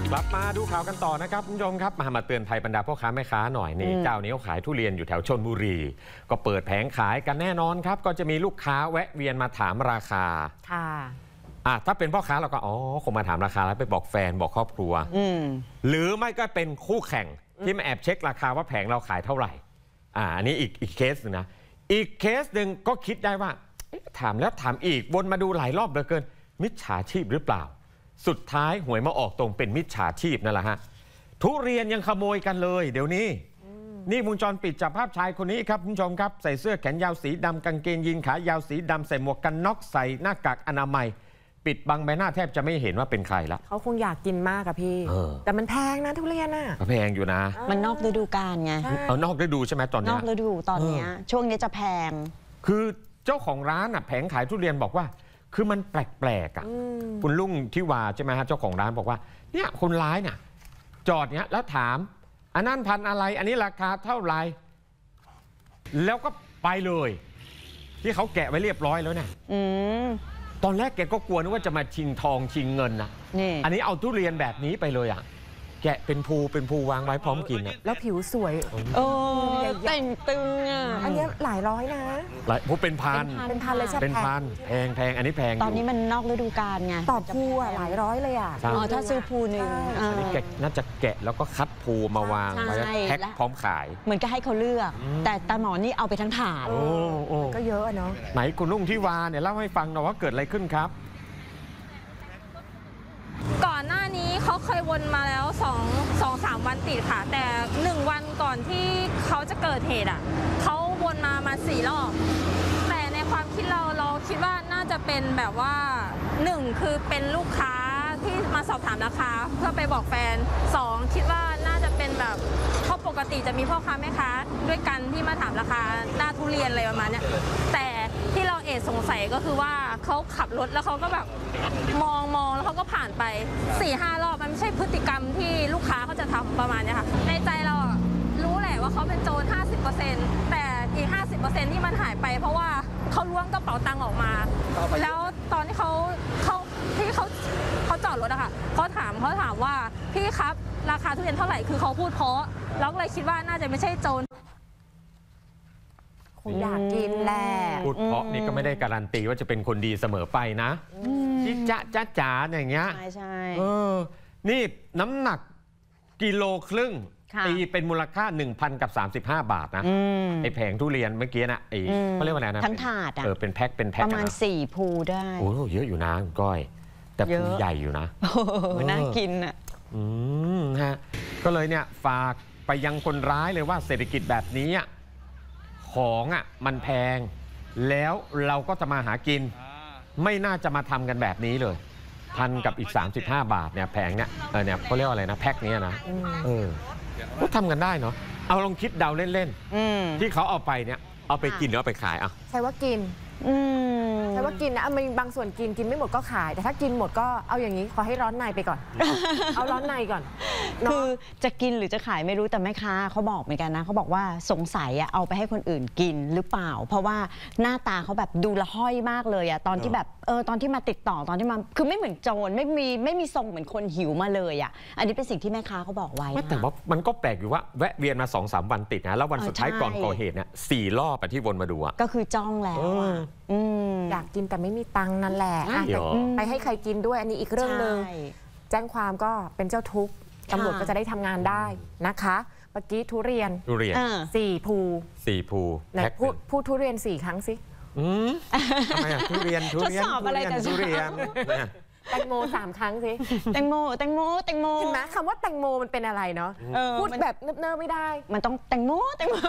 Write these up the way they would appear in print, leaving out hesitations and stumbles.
กลับมาดูข่าวกันต่อนะครับคุณผู้ชมครับมาเตือนภัยบรรดาพ่อค้าแม่ค้าหน่อยนี่เจ้านี้เขาขายทุเรียนอยู่แถวชลบุรีก็เปิดแผงขายกันแน่นอนครับก็จะมีลูกค้าแวะเวียนมาถามราคาค่ะถ้าเป็นพ่อค้าเราก็คงมาถามราคาแล้วไปบอกแฟนบอกครอบครัวหรือไม่ก็เป็นคู่แข่งที่มาแอบเช็คราคาว่าแผงเราขายเท่าไหร่อันนี้อีกเคสนึงนะอีกเคสหนึ่งก็คิดได้ว่าถามแล้วถามอีกวนมาดูหลายรอบเหลือเกินมิจฉาชีพหรือเปล่าสุดท้ายหวยมาออกตรงเป็นมิจฉาชีพนั่นแหละฮะทุเรียนยังขโมยกันเลยเดี๋ยวนี้นี่วงจรปิดจับภาพชายคนนี้ครับคุณผู้ชมครับใส่เสื้อแขนยาวสีดำกางเกงยีนขายาวสีดำใส่หมวกกันน็อกใส่หน้ากากอนามัยปิดบังใบหน้าแทบจะไม่เห็นว่าเป็นใครละเขาคงอยากกินมากอะพี่แต่มันแพงนะทุเรียนอะแพงอยู่นะมันนอกฤดูกาลไงนอกฤดูใช่ไหมตอนนี้นอกฤดูตอนนี้ช่วงนี้จะแพงคือเจ้าของร้านอะแผงขายทุเรียนบอกว่าคือมันแปลกๆอ่ะคุณลุงที่ว่าใช่ไหมฮะเจ้าของร้านบอกว่าเนี่ยคนร้ายเนี่ยจอดเนี่ยแล้วถามอันนั้นพันอะไรอันนี้ราคาเท่าไหร่แล้วก็ไปเลยที่เขาแกะไว้เรียบร้อยแล้วเนี่ยตอนแรกแกก็กลัวนึกว่าจะมาชิงทองชิงเงินนะอันนี้เอาทุเรียนแบบนี้ไปเลยอ่ะแกะเป็นภูวางไว้พร้อมกินอ่ะแล้วผิวสวยแต่งตึงอ่ะอันนี้หลายร้อยนะเป็นพันเลยใช่ไหมเป็นพันแพงอันนี้แพงตอนนี้มันนอกฤดูกาลไงต่อภูอ่ะหลายร้อยเลยอ่ะถ้าซื้อภูหนึ่งอันนี้น่าจะแกะแล้วก็คัดภูมาวางไว้แพ็คพร้อมขายเหมือนก็ให้เขาเลือกแต่ตาหมอนี่เอาไปทั้งถาดก็เยอะเนาะไหนคุณลุงที่วาเนี่ยเล่าให้ฟังหน่อยว่าเกิดอะไรขึ้นครับก่อนหน้านี้เขาเคยวนมาแล้ว2-3 วันติดค่ะแต่1 วันก่อนที่เขาจะเกิดเหตุเขาวนมา4 รอบแต่ในความคิดเราคิดว่าน่าจะเป็นแบบว่า1คือเป็นลูกค้าที่มาสอบถามราคาเพื่อไปบอกแฟน2คิดว่าน่าจะเป็นแบบเพราะปกติจะมีพ่อค้าแม่ค้าด้วยกันที่มาถามราคาหน้าทุเรียนอะไรประมาณนี้แต่ที่เราสงสัยก็คือว่าเขาขับรถแล้วเขาก็แบบมองแล้วเขาก็ผ่านไป 4-5 รอบมันไม่ใช่พฤติกรรมที่ลูกค้าเขาจะทำประมาณนี้ค่ะในใจเรารู้แหละว่าเขาเป็นโจร 50% แต่อีก 50% ที่มันหายไปเพราะว่าเขาล้วงกระเป๋าตังค์ออกมาแล้วตอนที่เขาจอดรถอะค่ะเขาถามว่าพี่ครับราคาทุเรียนเท่าไหร่คือเขาพูดเพราะเราก็เลยคิดว่าน่าจะไม่ใช่โจรคงอยากกินแหละพูดเพราะนี่ก็ไม่ได้การันตีว่าจะเป็นคนดีเสมอไปนะที่จ๋าอย่างเงี้ยใช่นี่น้ำหนักกิโลครึ่งตีเป็นมูลค่า 1,035 บาทนะไอ้แผงทุเรียนเมื่อกี้นะเขาเรียกว่าอะไรนะทั้งถาดเป็นแพ็คประมาณ4 ภูได้โอ้เยอะอยู่นะก้อยแต่ภูใหญ่อยู่นะน่ากินอ่ะฮะก็เลยเนี่ยฝากไปยังคนร้ายเลยว่าเศรษฐกิจแบบนี้ของมันแพงแล้วเราก็จะมาหากินไม่น่าจะมาทำกันแบบนี้เลย1,000กับอีก35 บาทเนี่ยแพงเนี่ยเขาเรียกว่าอะไรนะแพ็คนี้นะก็ทำกันได้เนาะเอาลองคิดเดาเล่นๆที่เขาเอาไปเนี่ยเอาไปกินหรือเอาไปขายใช่ว่ากินใช่ว่ากินนะมันบางส่วนกินไม่หมดก็ขายแต่ถ้ากินหมดก็เอาอย่างนี้ขอให้ร้อนในไปก่อนเอาร้อนในก่อนคือจะกินหรือจะขายไม่รู้แต่แม่ค้าเขาบอกเหมือนกันนะเขาบอกว่าสงสัยเอาไปให้คนอื่นกินหรือเปล่าเพราะว่าหน้าตาเขาแบบดูละห้อยมากเลยตอนที่แบบตอนที่มาติดต่อตอนที่มาคือไม่เหมือนโจรไม่มีทรงเหมือนคนหิวมาเลยอันนี้เป็นสิ่งที่แม่ค้าเขาบอกไว้แต่ว่ามันก็แปลกอยู่ว่าแวะเวียนมา2-3 วันติดนะแล้ววันสุดท้ายก่อนก่อเหตุเนี่ย4 รอบที่วนมาดูก็คือจ้องแล้วอยากกินแต่ไม่มีตังค์นั่นแหละไปให้ใครกินด้วยอันนี้อีกเรื่องนึงแจ้งความก็เป็นเจ้าทุกข์ตำรวจก็จะได้ทำงานได้นะคะเมื่อกี้ทุเรียน4 ภูไหนพูดทุเรียน4 ครั้งสิทำไมทุเรียนสอบอะไรกันทุเรียนแตงโม3 ครั้งสิแตงโมเห็นไหมคำว่าแตงโมมันเป็นอะไรเนาะพูดแบบเนิบๆไม่ได้มันต้องแตงโมแตงโม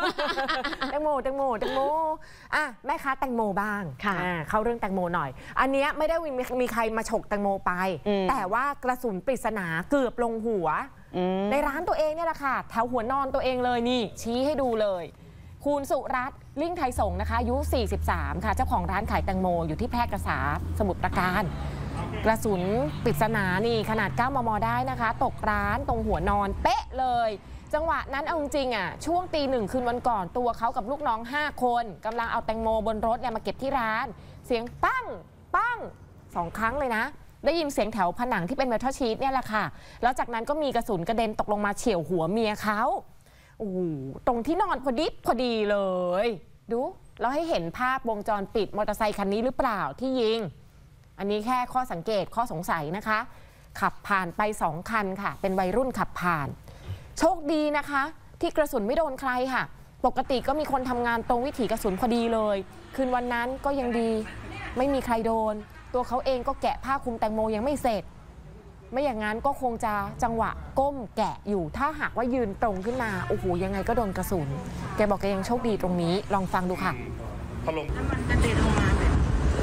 แม่ค้าแตงโมบ้างเข้าเรื่องแตงโมหน่อยอันนี้ไม่ได้มีใครมาฉกแตงโมไปแต่ว่ากระสุนปริศนาเกือบลงหัวในร้านตัวเองเนี่ยแหละค่ะแถวหัวนอนตัวเองเลยนี่ชี้ให้ดูเลยคุณสุรัตน์ลิ่งไทยสงนะคะอายุ43ค่ะเจ้าของร้านขายแตงโมอยู่ที่แพร่กษาสมุทรปราการกระสุนปริศนานี่ขนาด 9 มม.ได้นะคะตกร้านตรงหัวนอนเป๊ะเลยจังหวะนั้นเอาจริงช่วงตี 1คืนวันก่อนตัวเขากับลูกน้อง5 คนกำลังเอาแตงโมบนรถมาเก็บที่ร้านเสียงปั้ง2 ครั้งเลยนะได้ยินเสียงแถวผนังที่เป็นเมทัลชีทเนี่ยแหละค่ะแล้วจากนั้นก็มีกระสุนกระเด็นตกลงมาเฉี่ยวหัวเมียเขาโอ้โหตรงที่นอนพอดีเลยดูแล้วให้เห็นภาพวงจรปิดมอเตอร์ไซคันนี้หรือเปล่าที่ยิงอันนี้แค่ข้อสังเกตข้อสงสัยนะคะขับผ่านไป2 คันค่ะเป็นวัยรุ่นขับผ่านโชคดีนะคะที่กระสุนไม่โดนใครค่ะปกติก็มีคนทำงานตรงวิถีกระสุนพอดีเลยคืนวันนั้นก็ยังดีไม่มีใครโดนตัวเขาเองก็แกะผ้าคลุมแตงโมยังไม่เสร็จไม่อย่างนั้นก็คงจะจังหวะก้มแกะอยู่ถ้าหากว่ายืนตรงขึ้นมาโอ้โหยังไงก็โดนกระสุนแกบอกแกยังโชคดีตรงนี้ลองฟังดูค่ะพอลงน้ำมันกระเด็นลงมาเลย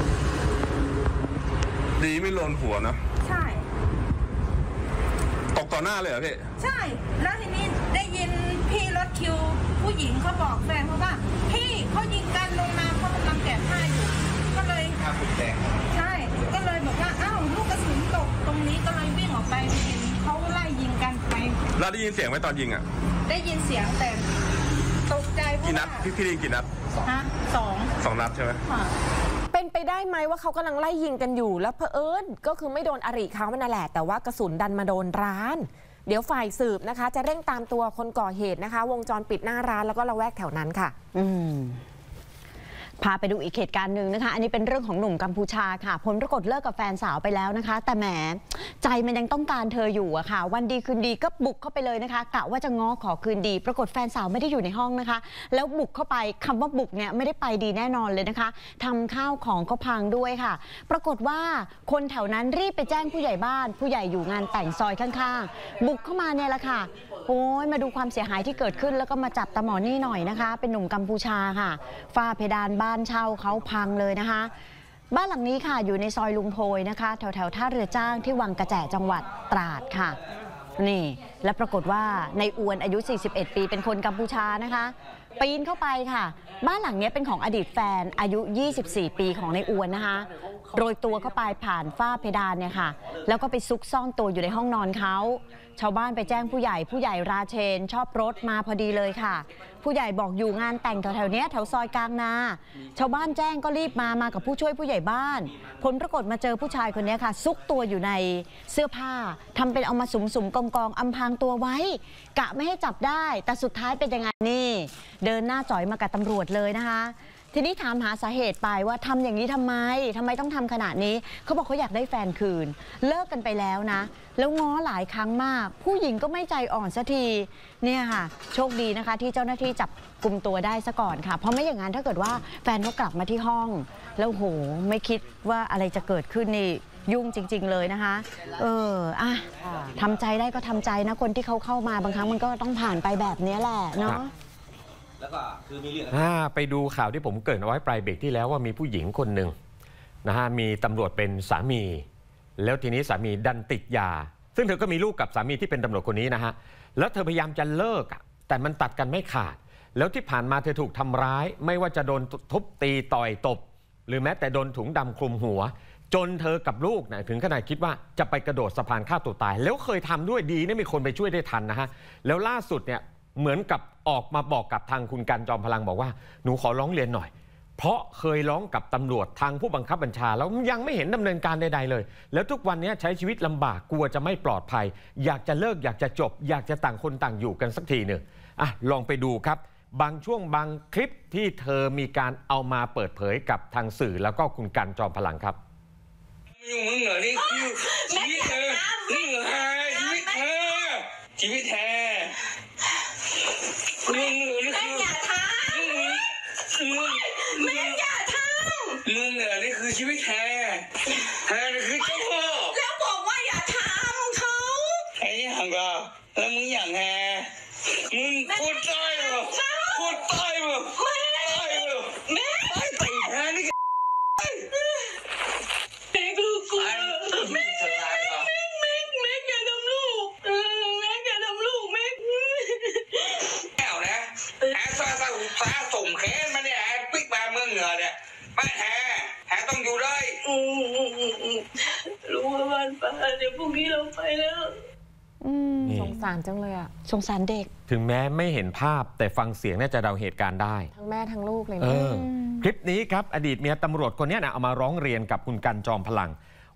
ดีไม่โดนหัวนะใช่ตกต่อหน้าเลยเหรอพี่ใช่แล้วทีนี้ได้ยินพี่รถคิวผู้หญิงเขาบอกแฟนเขาว่าพี่เขายิงกันลงมาเขากำลังแกะผ้าอยู่ก็เลยผ้าคลุมแดงใช่ก็เลยบอกว่าอ้าวลูกกระสุนตกตรงนี้ก็เลยวิ่งออกไปเห็นเขาไล่ยิงกันไปแล้วได้ยินเสียงไหมตอนยิงอ่ะได้ยินเสียงแต่ตกใจเพราะว่ากี่นัดพี่ได้ยินกี่นัด2 นัดใช่ไหมเป็นไปได้ไหมว่าเขากำลังไล่ยิงกันอยู่แล้วเผอิญก็คือไม่โดนอริเขานั่นแหละแต่ว่ากระสุนดันมาโดนร้านเดี๋ยวฝ่ายสืบนะคะจะเร่งตามตัวคนก่อเหตุนะคะวงจรปิดหน้าร้านแล้วก็ละแวกแถวนั้นค่ะพาไปดูอีกเหตุการณ์หนึ่งนะคะอันนี้เป็นเรื่องของหนุ่มกัมพูชาค่ะผลปรากฏเลิกกับแฟนสาวไปแล้วนะคะแต่แหมใจมันยังต้องการเธออยู่อะค่ะวันดีคืนดีก็บุกเข้าไปเลยนะคะกะว่าจะง้อขอคืนดีปรากฏแฟนสาวไม่ได้อยู่ในห้องนะคะแล้วบุกเข้าไปคำว่าบุกเนี่ยไม่ได้ไปดีแน่นอนเลยนะคะทำข้าวของก็พังด้วยค่ะปรากฏว่าคนแถวนั้นรีบไปแจ้งผู้ใหญ่บ้านผู้ใหญ่อยู่งานแต่งซอยข้างๆบุกเข้ามาเนี่ยแหละค่ะโอ้ยมาดูความเสียหายที่เกิดขึ้นแล้วก็มาจับตาหมอนี่หน่อยนะคะเป็นหนุ่มกัมพูชาค่ะฝ้าเพดานบ้านเช่าเขาพังเลยนะคะบ้านหลังนี้ค่ะอยู่ในซอยลุงโพยนะคะแถวท่าเรือจ้างที่วังกระแจจังหวัดตราดค่ะนี่และปรากฏว่าในอวนอายุ41ปีเป็นคนกัมพูชานะคะปีนเข้าไปค่ะบ้านหลังนี้เป็นของอดีตแฟนอายุ24ปีของในอวนนะคะโรยตัวเข้าไปผ่านฝ้าเพดานเนี่ยค่ะแล้วก็ไปซุกซ่อนตัวอยู่ในห้องนอนเขาชาวบ้านไปแจ้งผู้ใหญ่ราเชนชอบรถมาพอดีเลยค่ะผู้ใหญ่บอกอยู่งานแต่งแถวๆนี้แถวซอยกลางนาชาวบ้านแจ้งก็รีบมากับผู้ช่วยผู้ใหญ่บ้านผลปรากฏมาเจอผู้ชายคนนี้ค่ะซุกตัวอยู่ในเสื้อผ้าทำเป็นเอามาสุมกองอำพรางตัวไว้กะไม่ให้จับได้แต่สุดท้ายเป็นยังไงนี่เดินหน้าจ่อยมากับตำรวจเลยนะคะทีนี้ถามหาสาเหตุไปว่าทำอย่างนี้ทำไมต้องทำขนาดนี้เขาบอกเขาอยากได้แฟนคืนเลิกกันไปแล้วนะแล้วง้อหลายครั้งมากผู้หญิงก็ไม่ใจอ่อนสักทีเนี่ยค่ะโชคดีนะคะที่เจ้าหน้าที่จับกุมตัวได้ซะก่อนค่ะเพราะไม่อย่างนั้นถ้าเกิดว่าแฟนเขากลับมาที่ห้องแล้วโหไม่คิดว่าอะไรจะเกิดขึ้นนี่ยุ่งจริงๆเลยนะคะทำใจได้ก็ทำใจนะคนที่เขาเข้ามาบางครั้งมันก็ต้องผ่านไปแบบนี้แหละเนาะแล้วก็คือมีเรื่องไปดูข่าวที่ผมเกริ่นเอาไว้ปลายเบรกที่แล้วว่ามีผู้หญิงคนหนึ่งนะฮะมีตำรวจเป็นสามีแล้วทีนี้สามีดันติดยาซึ่งเธอก็มีลูกกับสามีที่เป็นตำรวจคนนี้นะฮะแล้วเธอพยายามจะเลิกแต่มันตัดกันไม่ขาดแล้วที่ผ่านมาเธอถูกทำร้ายไม่ว่าจะโดนทุบตีต่อยตบหรือแม้แต่โดนถุงดำคลุมหัวจนเธอกับลูกถึงขนาดคิดว่าจะไปกระโดดสะพานฆ่าตัวตายแล้วเคยทำด้วยดีนะมีคนไปช่วยได้ทันนะฮะแล้วล่าสุดเนี่ยเหมือนกับออกมาบอกกับทางคุณกันจอมพลังบอกว่าหนูขอร้องเรียนหน่อยเพราะเคยร้องกับตำรวจทางผู้บังคับบัญชาแล้วยังไม่เห็นดำเนินการใดๆเลยแล้วทุกวันนี้ใช้ชีวิตลำบากกลัวจะไม่ปลอดภัยอยากจะเลิกอยากจะจบอยากจะต่างคนต่างอยู่กันสักทีหนึ่งลองไปดูครับบางช่วงบางคลิปที่เธอมีการเอามาเปิดเผยกับทางสื่อแล้วก็คุณกันจอมพลังครับมึงเหรอนี่คือชีวิตเธอนี่เหรอชีวิตแท้มึงเหรอนี่คืออย่าทำมึงอย่าทำมึงเหรอนี่คือชีวิตแท้นี่คือเจ้าพ่อแล้วบอกว่าอย่าทำเขาไอ้นี่ห่างก็แล้วมึงอย่างแฮมึงพูดใต้เหรอพูดใต้เหรอแม่ใต้แฮนี่แม่ลูกกูแม่อย่าทำลูกแม่อย่าทำลูกแม่แก้วนะซาส่งแขนมาเนี่ยปิ๊กมาเมืองเหนือเนี่ยไม่แฮต้องอยู่ได้รู้ว่าบ้านป้าเดี๋ยวพรุ่งนี้เราไปแล้วสงสารจังเลยสงสารเด็กถึงแม้ไม่เห็นภาพแต่ฟังเสียงน่าจะเดาเหตุการณ์ได้ทั้งแม่ทั้งลูกเลยคลิปนี้ครับอดีตเมียตำรวจคนนี้เอามาร้องเรียนกับคุณกันจอมพลัง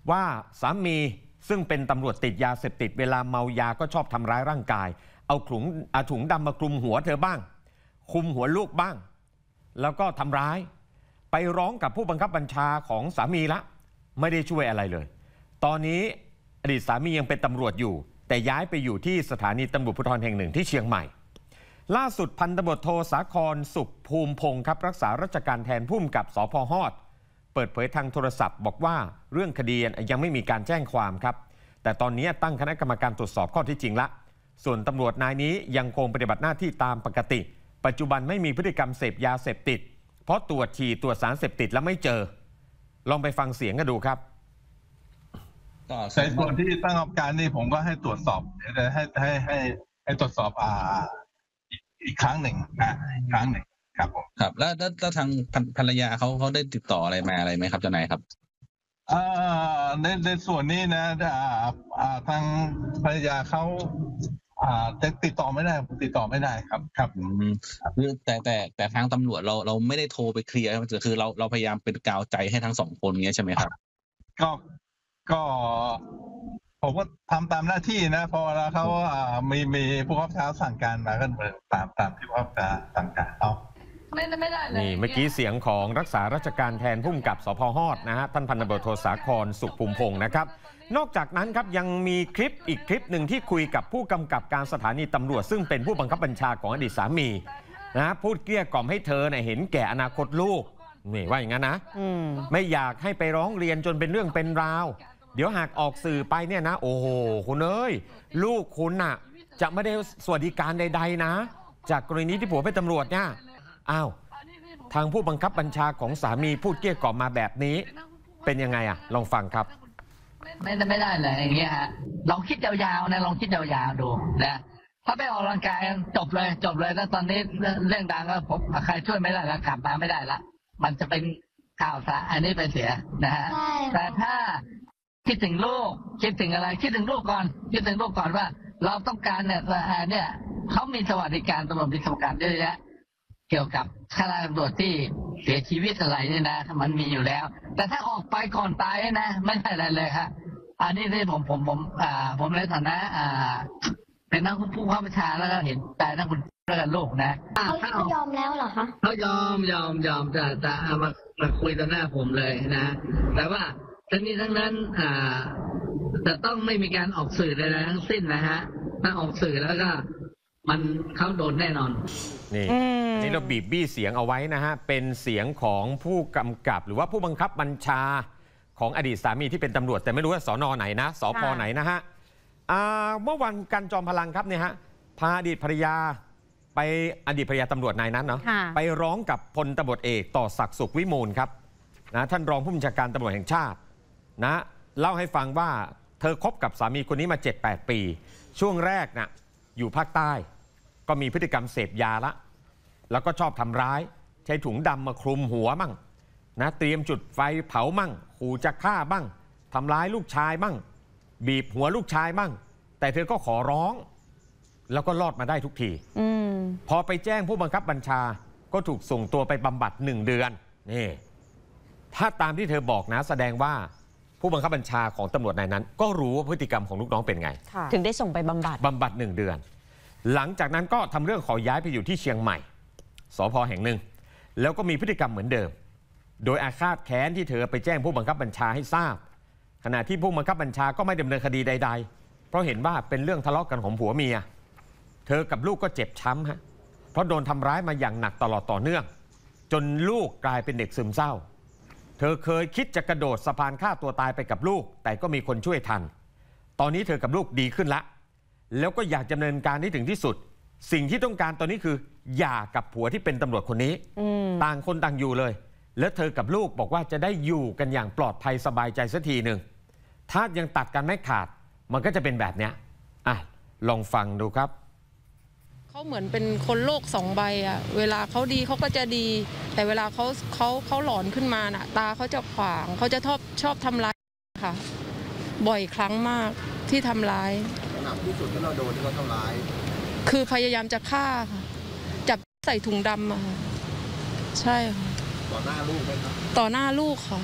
ว่าสามีซึ่งเป็นตำรวจติดยาเสพติดเวลาเมายาก็ชอบทำร้ายร่างกายเอาถุงดำมาคลุมหัวเธอบ้างคลุมหัวลูกบ้างแล้วก็ทำร้ายไปร้องกับผู้บังคับบัญชาของสามีละไม่ได้ช่วยอะไรเลยตอนนี้อดีตสามียังเป็นตำรวจอยู่แต่ย้ายไปอยู่ที่สถานีตำรวจภูธรแห่งหนึ่งที่เชียงใหม่ล่าสุดพันตำรวจโทสาครสุขภูมิพงศ์ครับรักษาราชการแทนผู้กำกับสภ.ฮอดเปิดเผยทางโทรศัพท์บอกว่าเรื่องคดียังไม่มีการแจ้งความครับแต่ตอนนี้ตั้งคณะกรรมการตรวจสอบข้อเท็จจริงละส่วนตำรวจนายนี้ยังคงปฏิบัติหน้าที่ตามปกติปัจจุบันไม่มีพฤติกรรมเสพยาเสพติดเพราะตรวจฉี่ตรวจสารเสพติดแล้วไม่เจอลองไปฟังเสียงกันดูครับในส่วนที่ตั้งกรรมการนี่ผมก็ให้ตรวจสอบให้ตรวจสอบอีกครั้งหนึ่งอีกครั้งหนึ่งครับผมครับแล้วทางภรรยาเขาได้ติดต่ออะไรมาอะไรไหมครับเจ้านายครับในส่วนนี้นะทางภรรยาเขาติดต่อไม่ได้ครับคือแต่ทางตำรวจเราไม่ได้โทรไปเคลียร์คือเราพยายามเป็นกาวใจให้ทั้งสองคนเงี้ยใช่ไหมครับก็ผมก็ทำตามหน้าที่นะพอแล้วเขามีผู้บังคับบัญชาสั่งการมาก็ตามที่ผู้บังคับบัญชาสั่งการเอานี่เมื่อกี้เสียงของรักษาราชการแทนผู้กำกับสภ.ฮอดนะฮะท่านพันตำรวจโทสาครสุขภูมิพงศ์นะครับนอกจากนั้นครับยังมีอีกคลิปหนึ่งที่คุยกับผู้กำกับการสถานีตำรวจซึ่งเป็นผู้บังคับบัญชาของอดีตสามีนะพูดเกลี้ยกล่อมให้เธอเห็นแก่อนาคตลูกนี่ว่าอย่างนั้นนะไม่อยากให้ไปร้องเรียนจนเป็นเรื่องเป็นราวเดี๋ยวหากออกสื่อไปเนี่ยนะโอ้โหคุณเอ้ยลูกคุณน่ะจะไม่ได้สวัสดิการใดๆนะจากกรณีที่ผัวเป็นตำรวจเนี่ยอ้าวทางผู้บังคับบัญชาของสามีพูดเกลี้ยกล่อมมาแบบนี้เป็นยังไงอ่ะลองฟังครับไม่ได้เลยอย่างเงี้ยฮะลองคิดยาวๆนะลองคิดยาวๆดูนะถ้าไปออกกำลังกายจบเลยแล้วตอนนี้เรื่องดังก็ผมใครช่วยไม่ได้แล้วกลับมาไม่ได้ละมันจะเป็นข่าวสารอันนี้ไปเสียนะฮะแต่ถ้าคิดถึงลูกคิดถึงอะไรคิดถึงลูกก่อนว่าเราต้องการเนี่ยเขามีสวัสดิการตำรวจมีสวัสดิการเยอะแยะเกี่ยวกับข้าราชการตำรวจที่เสียชีวิตอะไรเนี่ยนะมันมีอยู่แล้วแต่ถ้าออกไปก่อนตายนะไม่ได้อะไรเลยครับอันนี้ที่ผมในฐานะเป็นนักผู้ข้าราชการแล้วก็เห็นใจนักคุณแล้วกันลูกนะเขายอมแล้วเหรอคะเขายอมแต่มาคุยต่อหน้าผมเลยนะแต่ว่าทั้งนี้ทั้งนั้นจะต้องไม่มีการออกสื่อใดๆทั้งสิ้นนะฮะถ้าออกสื่อแล้วก็เขาโดนแน่นอนนี่เราบีบบี้เสียงเอาไว้นะฮะเป็นเสียงของผู้กำกับหรือว่าผู้บังคับบัญชาของอดีตสามีที่เป็นตำรวจแต่ไม่รู้ว่าสน.ไหนนะสพ.ไหนนะฮะเมื่อวันกันจอมพลังครับเนี่ยฮะพาอดีตภรรยาไปอดีตภรรยาตำรวจนายนั้นเนาะไปร้องกับพลตำรวจเอกต่อศักดิ์สุขวิมูลครับนะท่านรองผู้บัญชาการตำรวจแห่งชาตินะเล่าให้ฟังว่าเธอคบกับสามีคนนี้มา 7-8 ปีช่วงแรกนะอยู่ภาคใต้ก็มีพฤติกรรมเสพยาละแล้วก็ชอบทำร้ายใช้ถุงดำมาคลุมหัวมั่งนะเตรียมจุดไฟเผามั่งขู่จะฆ่าบ้างทำร้ายลูกชายมั่งบีบหัวลูกชายมั่งแต่เธอก็ขอร้องแล้วก็รอดมาได้ทุกทีพอไปแจ้งผู้บังคับบัญชาก็ถูกส่งตัวไปบำบัด1 เดือนนี่ถ้าตามที่เธอบอกนะแสดงว่าผู้บังคับบัญชาของตำรวจนายนั้นก็รู้ว่าพฤติกรรมของลูกน้องเป็นไงถึงได้ส่งไปบำบัด 1 เดือนหลังจากนั้นก็ทำเรื่องขอย้ายไปอยู่ที่เชียงใหม่สภ.แห่งหนึ่งแล้วก็มีพฤติกรรมเหมือนเดิมโดยอาฆาตแค้นที่เธอไปแจ้งผู้บังคับบัญชาให้ทราบขณะที่ผู้บังคับบัญชาก็ไม่ดำเนินคดีใดๆเพราะเห็นว่าเป็นเรื่องทะเลาะกันของผัวเมียเธอกับลูกก็เจ็บช้ำฮะเพราะโดนทำร้ายมาอย่างหนักตลอดต่อเนื่องจนลูกกลายเป็นเด็กซึมเศร้าเธอเคยคิดจะกระโดดสะพานฆ่าตัวตายไปกับลูกแต่ก็มีคนช่วยทันตอนนี้เธอกับลูกดีขึ้นละแล้วก็อยากดำเนินการให้ถึงที่สุดสิ่งที่ต้องการตอนนี้คือหย่ากับผัวที่เป็นตำรวจคนนี้ต่างคนต่างอยู่เลยแล้วเธอกับลูกบอกว่าจะได้อยู่กันอย่างปลอดภัยสบายใจสักทีหนึ่งถ้ายังตัดกันไม่ขาดมันก็จะเป็นแบบนี้ลองฟังดูครับเขาเหมือนเป็นคนโลก2 ใบอะเวลาเขาดีเขาก็จะดีแต่เวลาเขาหลอนขึ้นมาน่ะตาเขาจะขวางเขาจะชอบทำร้ายค่ะบ่อยครั้งมากที่ทำร้ายหนักที่สุดที่เราโดนที่เขาทำร้ายคือพยายามจะฆ่าค่ะจับใส่ถุงดำอะค่ะใช่ค่ะต่อหน้าลูกไหมครับต่อหน้าลูกค่ะ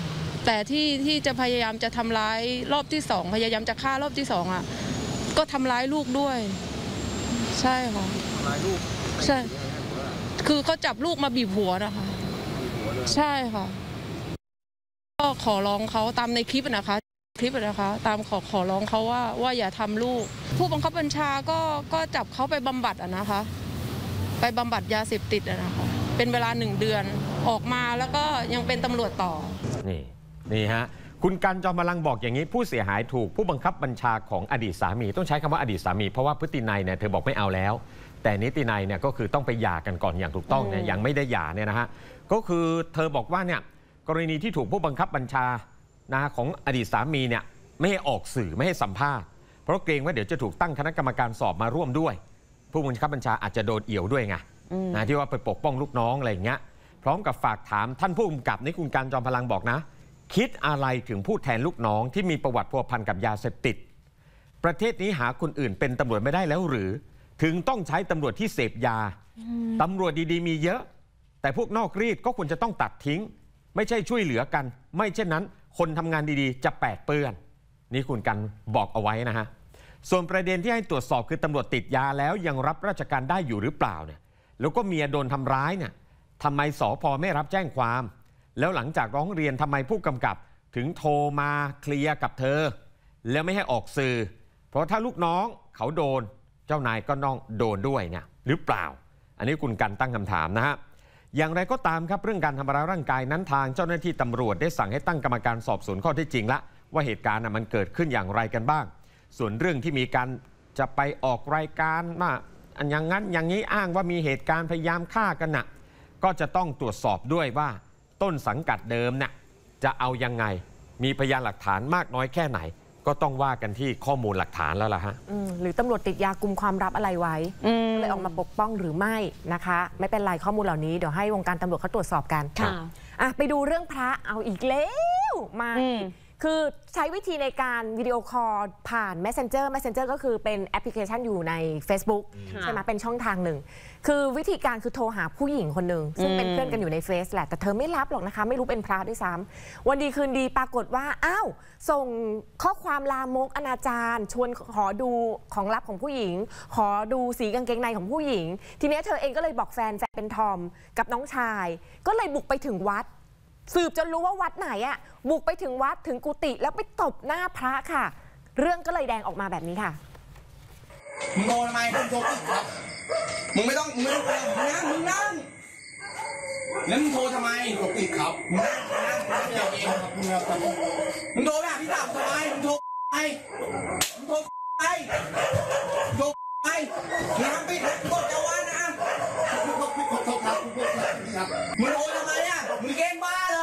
แต่ที่จะพยายามจะทำร้ายรอบที่2พยายามจะฆ่ารอบที่2อ่ะก็ทำร้ายลูกด้วยใช่ค่ะทำร้ายลูกใช่คือเขาจับลูกมาบีบหัวนะคะใช่ค่ะก็ขอร้องเขาตามในคลิปนะคะตามขอร้องเขาว่าอย่าทำลูกผู้บังคับบัญชาก็จับเขาไปบำบัดนะคะไปบำบัดยาเสพติดนะคะเป็นเวลา1 เดือนออกมาแล้วก็ยังเป็นตำรวจต่อนี่ฮะคุณกันจอมพลังบอกอย่างนี้ผู้เสียหายถูกผู้บังคับบัญชาของอดีตสามีต้องใช้คำว่าอดีตสามีเพราะว่าพฤตินัยเนี่ยเธอบอกไม่เอาแล้วแต่นิตินัยเนี่ยก็คือต้องไปหย่ากันก่อนอย่างถูกต้องเนี่ยยังไม่ได้หย่าเนี่ยนะฮะก็คือเธอบอกว่าเนี่ยกรณีที่ถูกผู้บังคับบัญชาของอดีตสามีเนี่ยไม่ให้ออกสื่อไม่ให้สัมภาษณ์เพราะเกรงว่าเดี๋ยวจะถูกตั้งคณะกรรมการสอบมาร่วมด้วยผู้บังคับบัญชาอาจจะโดนเอี่ยวด้วยไงนะที่ว่าไปปกป้องลูกน้องอะไรอย่างเงี้ยพร้อมกับฝากถามท่านผู้กำกับนี่คุณกันจอมพลังบอกนะคิดอะไรถึงผู้แทนลูกน้องที่มีประวัติพัวพันกับยาเสพติดประเทศนี้หาคนอื่นเป็นตำรวจไม่ได้แล้วหรือถึงต้องใช้ตำรวจที่เสพยาตำรวจดีๆมีเยอะแต่พวกนอกรีดก็ควรจะต้องตัดทิ้งไม่ใช่ช่วยเหลือกันไม่เช่นนั้นคนทำงานดีๆจะแปดเปื้อนนี่คุณกันบอกเอาไว้นะฮะส่วนประเด็นที่ให้ตรวจสอบคือตำรวจติดยาแล้วยังรับราชการได้อยู่หรือเปล่าเนี่ยแล้วก็เมียโดนทำร้ายเนี่ยทำไมสภ.ไม่รับแจ้งความแล้วหลังจากร้องเรียนทำไมผู้กำกับถึงโทรมาเคลียร์กับเธอแล้วไม่ให้ออกสื่อเพราะถ้าลูกน้องเขาโดนเจ้านายก็ต้องโดนด้วยเนี่ยหรือเปล่าอันนี้คุณกันตั้งคำถามนะฮะอย่างไรก็ตามครับเรื่องการทำร้ายร่างกายนั้นทางเจ้าหน้าที่ตำรวจได้สั่งให้ตั้งกรรมการสอบสวนข้อเท็จจริงละว่าเหตุการณ์มันเกิดขึ้นอย่างไรกันบ้างส่วนเรื่องที่มีการจะไปออกรายการว่าอย่างนั้นอย่างนี้อ้างว่ามีเหตุการณ์พยายามฆ่ากันน่ะก็จะต้องตรวจสอบด้วยว่าต้นสังกัดเดิมน่ะจะเอายังไงมีพยานหลักฐานมากน้อยแค่ไหนก็ต้องว่ากันที่ข้อมูลหลักฐานแล้วล่ะฮะหรือตำรวจติดยากุมความลับอะไรไว้เลยออกมาปกป้องหรือไม่นะคะไม่เป็นไรข้อมูลเหล่านี้เดี๋ยวให้วงการตำรวจเขาตรวจสอบกันไปดูเรื่องพระเอาอีกแล้วมาคือใช้วิธีในการวิดีโอคอลผ่าน Messenger ก็คือเป็นแอปพลิเคชันอยู่ใน Facebook ใช่ไหมเป็นช่องทางหนึ่งคือวิธีการคือโทรหาผู้หญิงคนหนึ่งซึ่งเป็นเพื่อนกันอยู่ในเฟซแหละแต่เธอไม่รับหรอกนะคะไม่รู้เป็นพระด้วยซ้ำวันดีคืนดีปรากฏว่าอ้าวส่งข้อความลามกอนาจารชวนขอดูของลับของผู้หญิงขอดูสีกางเกงในของผู้หญิงทีนี้เธอเองก็เลยบอกแฟนเป็นทอมกับน้องชายก็เลยบุกไปถึงวัดสืบจนรู้ว่าวัดไหนอ่ะบุกไปถึงวัดถึงกุฏิแล้วไปตบหน้าพระค่ะเรื่องก็เลยแดงออกมาแบบนี้ค่ะมึงโดนทำไมมึงโทรครับมึงไม่ต้องไปมึงนั่งแล้วมึงโทรทำไมโทรปิดครับมึงนั่งเดี๋ยวเองครับมึงโทรไปหาพี่สาวทำไมมึงโทรไปมึงโทรไปโทรไปมึงทำปิดกดจะว่านะมึงโทรครับมึงโทรทำไมอ่ะมึงเก่งบ้าเหรอ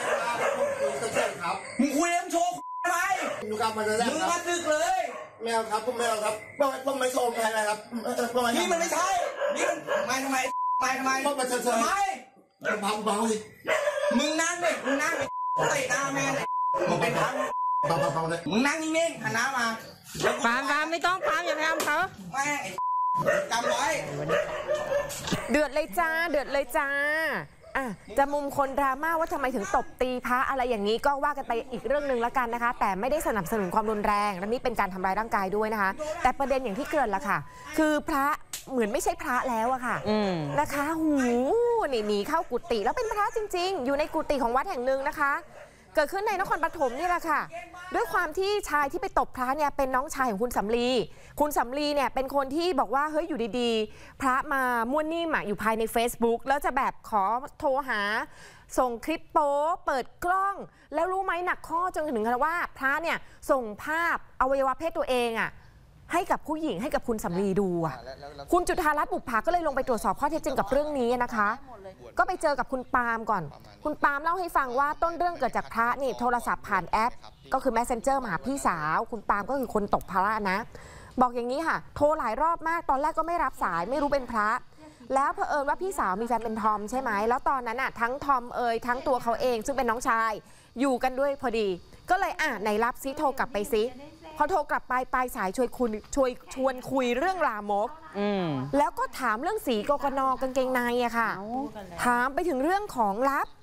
มึงคุยมึงโชว์ทำไมมึงมาตึกเลยไม่เอาครับผมไม่เอาครับต้องไม่โซมใครนะครับนี่มันไม่ใช่นี่มันทำไมต้องมาเฉยๆไม่เบาๆสิมึงนั่งดิมึงนั่งดิเตะหน้าแม่มึงเป็นพันเบาๆเลยมึงนั่งนิ่งๆหันหน้ามาปามไม่ต้องปามอย่าไปทำเขาแม่จำไว้เดือดเลยจ้าจะมุมคนดราม่าว่าทำไมถึงตบตีพระอะไรอย่างนี้ก็ว่ากันไปอีกเรื่องหนึ่งแล้วกันนะคะแต่ไม่ได้สนับสนุนความรุนแรงและนี่เป็นการทำร้ายร่างกายด้วยนะคะแต่ประเด็นอย่างที่เกิดละค่ะคือพระเหมือนไม่ใช่พระแล้วอะค่ะนะคะหนีเข้ากุฏิแล้วเป็นพระจริงๆอยู่ในกุฏิของวัดแห่งหนึ่งนะคะเกิดขึ้นในนครปฐมนี่แหละค่ะด้วยความที่ชายที่ไปตบพระเนี่ยเป็นน้องชายของคุณสำลีเนี่ยเป็นคนที่บอกว่าเฮ้ยอยู่ดีๆพระมามั่วนิ่มอยู่ภายใน Facebook แล้วจะแบบขอโทรหาส่งคลิปโป๊เปิดกล้องแล้วรู้ไหมหนักข้อจนถึงขนาดว่าพระเนี่ยส่งภาพอวัยวะเพศตัวเองให้กับผู้หญิงให้กับคุณสำลีดูคุณจุฑารัตน์บุปผาก็เลยลงไปตรวจสอบข้อเท็จจริงกับเรื่องนี้นะคะก็ไปเจอกับคุณปาล์มก่อนคุณปาล์มเล่าให้ฟังว่าต้นเรื่องเกิดจากพระนี่โทรศัพท์ผ่านแอปก็คือ Messenger มาหาพี่สาวคุณปาล์มก็คือคนตกพระนะบอกอย่างนี้ค่ะโทรหลายรอบมากตอนแรกก็ไม่รับสายไม่รู้เป็นพระแล้วเผอิญว่าพี่สาวมีแฟนเป็นทอมใช่ไหมแล้วตอนนั้นทั้งทอมทั้งตัวเขาเองซึ่งเป็นน้องชายอยู่กันด้วยพอดีก็เลยไหนรับซิโทรกลับไปซิพอโทรกลับไปปลายสายชวนคุยเรื่องลามกแล้วก็ถามเรื่องสีกกน.กางเกงในค่ะถามไปถึงเรื่องของลับ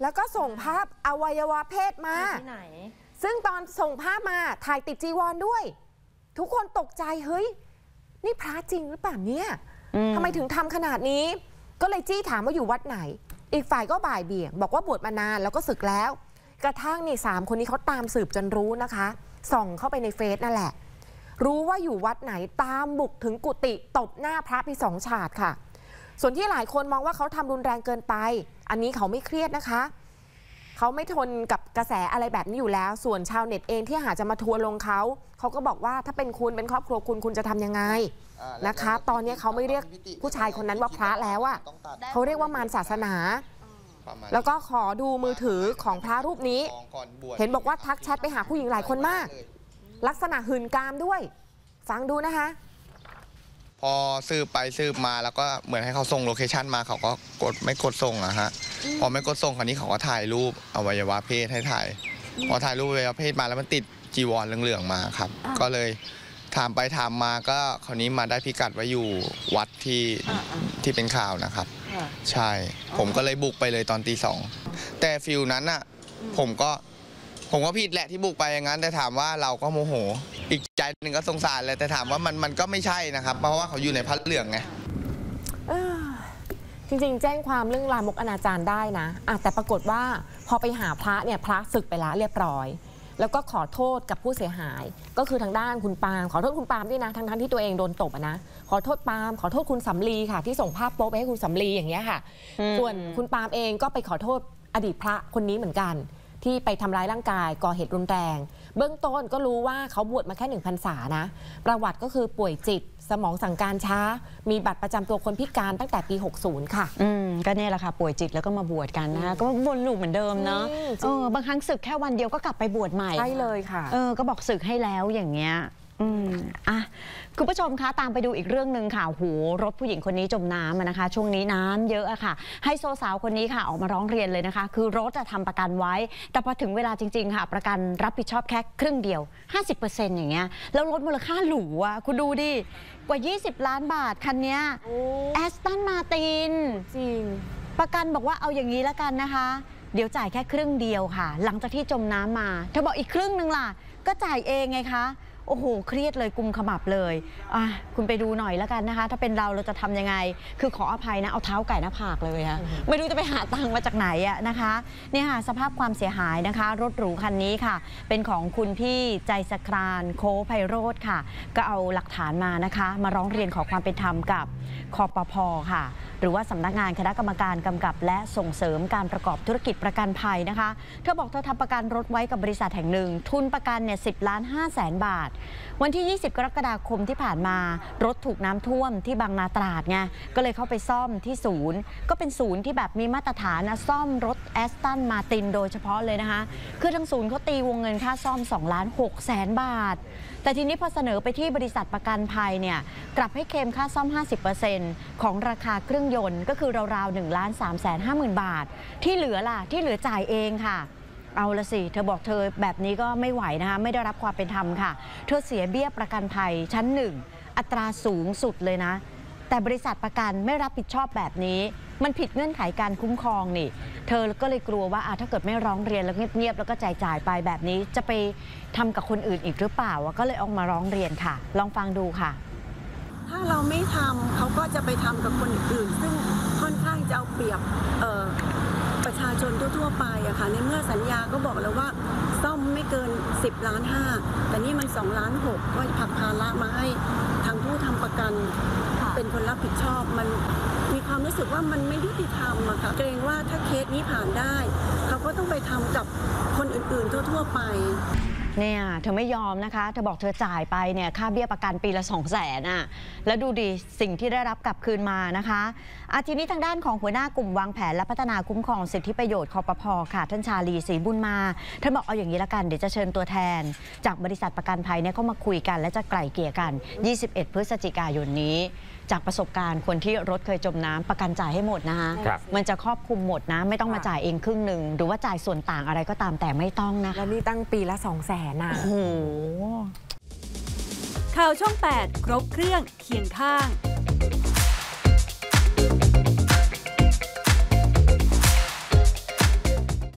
แล้วก็ส่งภาพอวัยวะเพศมาซึ่งตอนส่งภาพมาถ่ายติดจีวรด้วย ทุกคนตกใจเฮ้ยนี่พระจริงหรือเปล่าเนี่ยทำไมถึงทำขนาดนี้ก็เลยจี้ถามว่าอยู่วัดไหนอีกฝ่ายก็บ่ายเบี่ยงบอกว่าบวชมานานแล้วก็สึกแล้วกระทั่งนี่3 คนนี้เขาตามสืบจนรู้นะคะส่องเข้าไปในเฟซนั่นแหละรู้ว่าอยู่วัดไหนตามบุกถึงกุฏิตบหน้าพระไป2 ฉาดค่ะส่วนที่หลายคนมองว่าเขาทำรุนแรงเกินไปอันนี้เขาไม่เครียดนะคะเขาไม่ทนกับกระแสอะไรแบบนี้อยู่แล้วส่วนชาวเน็ตเองที่หาจะมาทัวร์ลงเขาก็บอกว่าถ้าเป็นคุณเป็นครอบครัวคุณจะทำยังไงนะคะตอนนี้เขาไม่เรียกผู้ชายคนนั้นว่าพระแล้วอ่ะเขาเรียกว่ามารศาสนาแล้วก็ขอดูมือถือของพระรูปนี้เห็นบอกว่าทักแชทไปหาผู้หญิงหลายคนมากลักษณะหื่นกามด้วยฟังดูนะคะพอสืบไปสืบมาแล้วก็เหมือนให้เขาส่งโลเคชันมาเขาก็ไม่กดส่งอะฮะพอไม่กดส่งคราวนี้เขาก็ถ่ายรูปอวัยวะเพศให้ถ่ายพอถ่ายรูปอวัยวะเพศมาแล้วมันติดจีวรเหลืองๆมาครับก็เลยถามไปถามมาก็คราวนี้มาได้พิกัดว่าอยู่วัดที่เป็นข่าวนะครับใช่ผมก็เลยบุกไปเลยตอนตี 2แต่ฟิลนั้นอะผมก็ผิดแหละที่บุกไปอย่างนั้นแต่ถามว่าเราก็โมโหอีกใจหนึ่งก็สงสารเลยแต่ถามว่ามันก็ไม่ใช่นะครับเพราะว่าเขาอยู่ในพระเหลืองไงจริงๆแจ้งความเรื่องลามกอนาจารได้นะแต่ปรากฏว่าพอไปหาพระเนี่ยพระสึกไปแล้วเรียบร้อยแล้วก็ขอโทษกับผู้เสียหายก็คือทางด้านคุณปาล์มขอโทษคุณปาล์มด้วยนะทั้งที่ตัวเองโดนตบนะขอโทษปาล์มขอโทษคุณสำลีค่ะที่ส่งภาพโป๊ไปให้คุณสำลีอย่างเงี้ยค่ะส่วนคุณปาล์มเองก็ไปขอโทษอดีตพระคนนี้เหมือนกันที่ไปทำร้ายร่างกายก่อเหตุรุนแรงเบื้องต้นก็รู้ว่าเขาบวชมาแค่1 พรรษานะประวัติก็คือป่วยจิตสมองสั่งการช้ามีบัตรประจำตัวคนพิการตั้งแต่ปี 60 ค่ะก็เนี่ยแหละค่ะป่วยจิตแล้วก็มาบวชกันนะคะก็วนลูปเหมือนเดิมเนาะบางครั้งศึกแค่วันเดียวก็กลับไปบวชใหม่ใช่เลยค่ะก็บอกศึกให้แล้วอย่างเงี้ยคุณผู้ชมคะตามไปดูอีกเรื่องหนึ่งค่ะโหรถผู้หญิงคนนี้จมน้ำนะคะช่วงนี้น้ำเยอะอะค่ะให้โซสาวคนนี้ค่ะออกมาร้องเรียนเลยนะคะคือรถทำประกันไว้แต่พอถึงเวลาจริงๆค่ะประกันรับผิดชอบแค่ครึ่งเดียว 50% อย่างเงี้ยแล้วรถมูลค่าหรูอะคุณดูดิกว่า20 ล้านบาทคันนี้แอสตันมาตินจริงประกันบอกว่าเอาอย่างนี้แล้วกันนะคะเดี๋ยวจ่ายแค่ครึ่งเดียวค่ะหลังจากที่จมน้ำมาเธอบอกอีกครึ่งนึงล่ะก็จ่ายเองไงคะโอ้โหเครียดเลยกุมขมับเลยคุณไปดูหน่อยแล้วกันนะคะถ้าเป็นเราจะทำยังไงคือขออภัยนะเอาเท้าไก่หน้าผากเลยค่ะไม่รู้จะไปหาตังค์มาจากไหนอะนะคะเนี่ยค่ะสภาพความเสียหายนะคะรถหรูคันนี้ค่ะเป็นของคุณพี่ใจสครานโคไพโรธค่ะก็เอาหลักฐานมานะคะมาร้องเรียนขอความเป็นธรรมกับคปภ.ค่ะหรือว่าสำนักงานคณะกรรมการกำกับและส่งเสริมการประกอบธุรกิจประกันภัยนะคะเธอบอกเธอทำประกันรถไว้กับบริษัทแห่งหนึ่งทุนประกันเนี่ย10,500,000 บาทวันที่ 20 กรกฎาคมที่ผ่านมารถถูกน้ำท่วมที่บางนาตราดไงก็เลยเข้าไปซ่อมที่ศูนย์ก็เป็นศูนย์ที่แบบมีมาตรฐานนะซ่อมรถแอสตันมาตินโดยเฉพาะเลยนะคะคือทางศูนย์เขาตีวงเงินค่าซ่อม2,600,000 บาทแต่ทีนี้พอเสนอไปที่บริษัทประกันภัยเนี่ยกลับให้เคลมค่าซ่อม 50% ของราคาเครื่องยนต์ก็คือราวๆ 1,350,000 บาทที่เหลือล่ะที่เหลือจ่ายเองค่ะเอาละสิเธอบอกเธอแบบนี้ก็ไม่ไหวนะคะไม่ได้รับความเป็นธรรมค่ะเธอเสียเบี้ยประกันภัยชั้น 1อัตราสูงสุดเลยนะแต่บริษัทประกันไม่รับผิดชอบแบบนี้มันผิดเงื่อนไขการคุ้มครองนี่เธอก็เลยกลัวว่าถ้าเกิดไม่ร้องเรียนแล้วเงียบๆแล้วก็จ่ายไปแบบนี้จะไปทำกับคนอื่นอีกหรือเปล่าก็เลยออกมาร้องเรียนค่ะลองฟังดูค่ะถ้าเราไม่ทำเขาก็จะไปทำกับคนอื่นซึ่งค่อนข้างจะเอาเปรียบประชาชนทั่วๆไปอะค่ะในเมื่อสัญญาก็บอกแล้วว่าซ่อมไม่เกิน10.5 ล้านแต่นี่มัน2.6 ล้านก็ผลักภาระมาให้ทางผู้ทำประกันเป็นคนรับผิดชอบมันมีความรู้สึกว่ามันไม่ยุติธรรมอะค่ะเกรงว่าถ้าเคสนี้ผ่านได้เขาก็ต้องไปทำกับคนอื่นๆทั่วๆไปเนี่ยเธอไม่ยอมนะคะเธอบอกเธอจ่ายไปเนี่ยค่าเบี้ยประกันปีละ200,000อ่ะแล้วดูดิสิ่งที่ได้รับกลับคืนมานะคะทีนี้ทางด้านของหัวหน้ากลุ่มวางแผนและพัฒนาคุ้มครองสิทธิประโยชน์คปภ.ค่ะท่านชาลีศรีบุญมาท่านบอกเอาอย่างนี้ละกันเดี๋ยวจะเชิญตัวแทนจากบริษัทประกันภัยเนี่ยเข้ามาคุยกันและจะไกล่เกลี่ยกัน21 พฤศจิกายนนี้จากประสบการณ์คนที่รถเคยจมน้ำประกันจ่ายให้หมดนะคะมันจะครอบคลุมหมดนะไม่ต้องมาจ่ายเองครึ่งหนึ่งหรือว่าจ่ายส่วนต่างอะไรก็ตามแต่ไม่ต้องนะแล้วนี่ตั้งปีละ200,000นะโอ้โหข่าวช่อง 8 ครบเครื่องเคียงข้าง